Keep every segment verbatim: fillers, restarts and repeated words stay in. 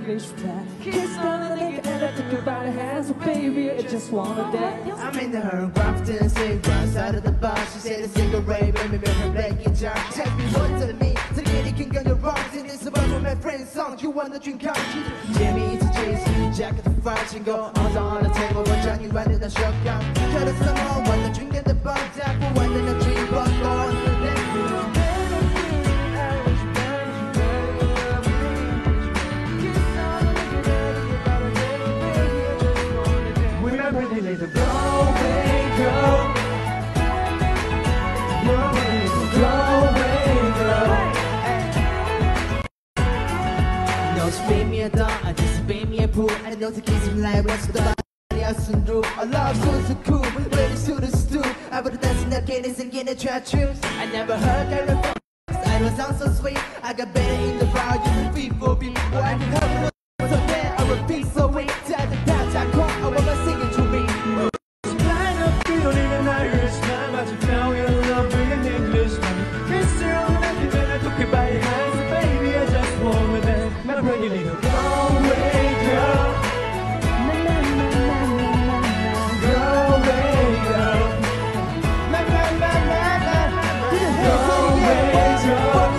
English flag. Kiss on the neck and I took her by the hand. So baby, I just wanna dance. I'm in her Grafton, sing right side of the bar. She said a cigarette, baby, make her black guitar. Tell me what to me, to the lady can go your wrongs. In this about my friend's song, you wanna drink out. Jimmy, it's a J C, jacket the fire, and go on on the table, one Johnny right in the shotgun. Tell us someone, wanna drink at the bar, tap for one in the tree, but go on the next. Go away, girl. Go away, girl. No, spin me a dog, I just spin me a pool. I know to kiss him like what's the body I soon do. I love so so cool, ready to the stool. I would dance in the cadence and get a try truth. I never heard that before. I don't sound so sweet. I got better in the crowd, you can feel for me. Boy, I can help it. So there, I repeat so weak. Tell the patch I call, I want to sing it to me. You don't need an Irishman, but you fell in love with an Englishman. Kissed her on the neck and then I took her by the hands. So baby, I just wanna dance. My pretty little go away, girl. Go away, girl. Go away, girl.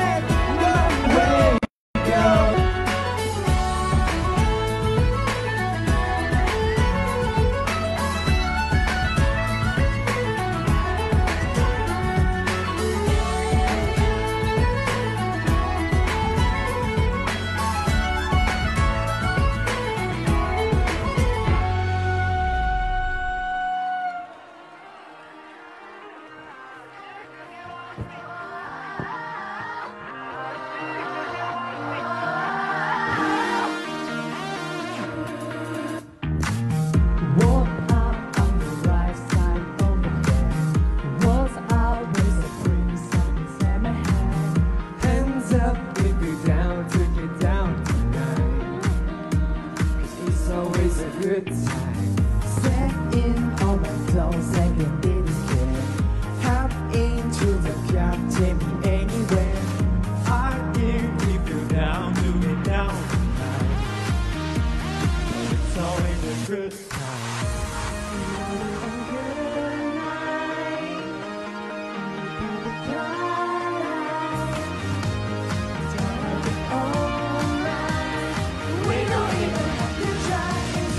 Good time. Step in on my clothes and get this kid. Hop into the club, take me anywhere. I can keep you down, do it down tonight. It's always a good time. Good night. It's gonna be alright. We don't even have to try.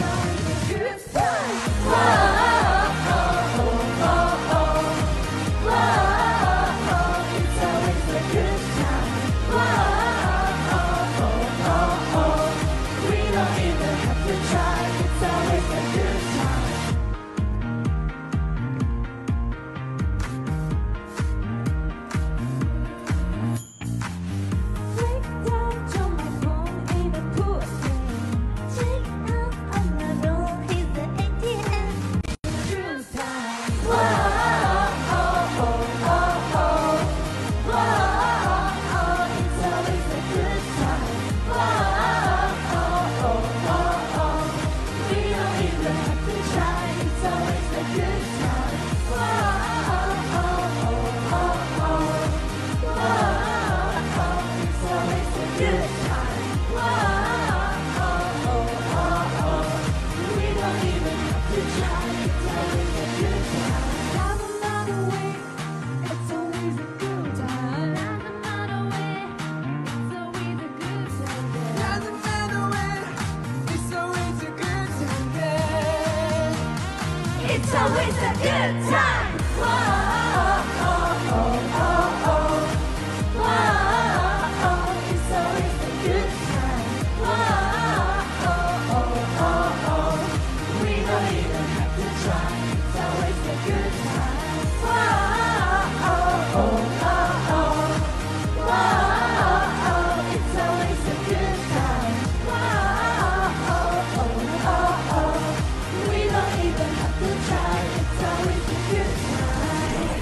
It's always a good time. Whoa, oh, oh, oh, oh. Whoa, oh, it's always a good time. Whoa, oh, oh, oh, oh. We don't even have to try. It's always a good time. Whoa, oh, oh, oh. Whoa, oh, it's always a good time. Whoa, oh, oh, oh. We don't even have to try. It's always a good time.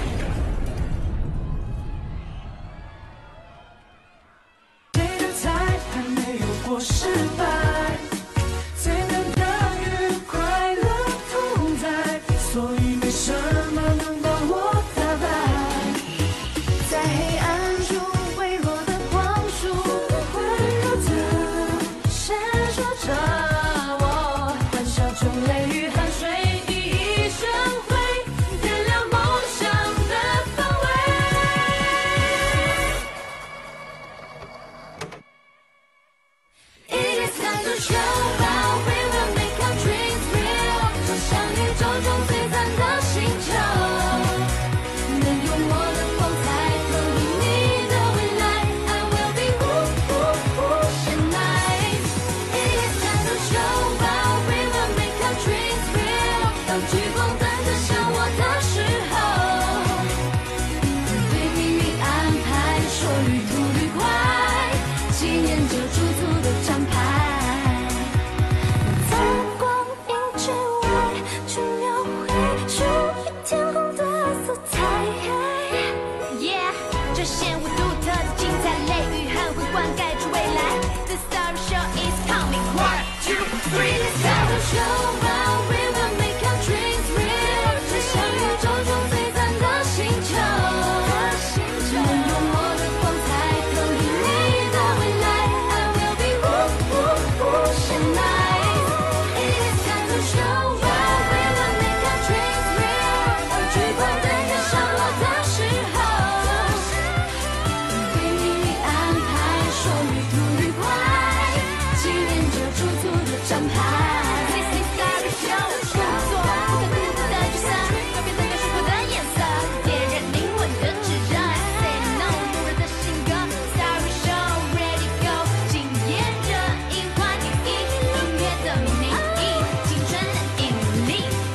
的手抱 We will make our dreams real 就像宇宙中最赞的星球能用我的光彩投影你的未来 I will be woo woo woo and nice It is time to show out We will make our dreams real 当聚光灯照向我的时候对命运安排说旅途愉快纪念着驻足的站牌在光影之外去描绘属于天空的色彩 Yeah 这显我独特的精彩雷雨涵会灌溉出未来 The star show is coming One, two, three, let's go The show out We will make our dreams real 就像宇宙中最赞的星球能用我的光彩投影你的未来 I will be woo woo woo and nice It is time to show out We will make our dreams real 当聚光灯照向我的时候对命运安排说旅途愉快纪念着驻足的站牌 This is our show 工作不可孤独的角色告别的感受过的颜色点燃灵魂的炙热 Say no 动人的性格 Sorry show ready go 惊艳着一环一音音乐的秘密青春的引力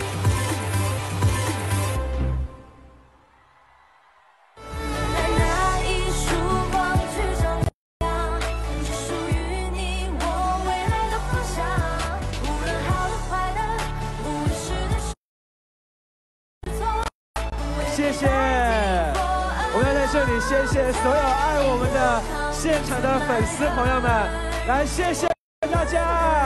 在那一束光去照亮是属于你我未来的方向无论好的坏的无论是对是错谢谢，我们要在这里谢谢所有爱我们的现场的粉丝朋友们，来谢谢大家，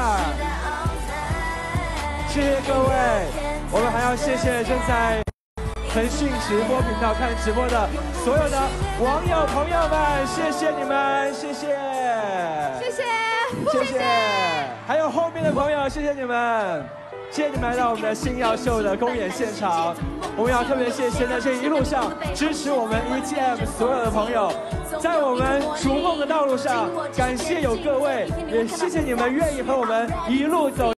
谢谢各位，我们还要谢谢正在腾讯直播频道看直播的所有的网友朋友们，谢谢你们，谢谢， 谢谢谢谢，还有后面的朋友，谢谢你们。谢谢你们来到我们的星耀秀的公演现场，我们要特别谢谢在这一路上支持我们 E G M 所有的朋友，在我们逐梦的道路上，感谢有各位，也谢谢你们愿意和我们一路走。